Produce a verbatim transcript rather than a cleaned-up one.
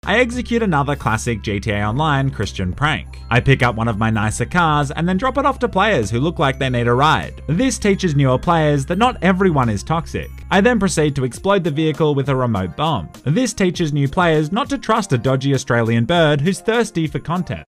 I execute another classic G T A Online Christian prank. I pick up one of my nicer cars and then drop it off to players who look like they need a ride. This teaches newer players that not everyone is toxic. I then proceed to explode the vehicle with a remote bomb. This teaches new players not to trust a dodgy Australian bird who's thirsty for content.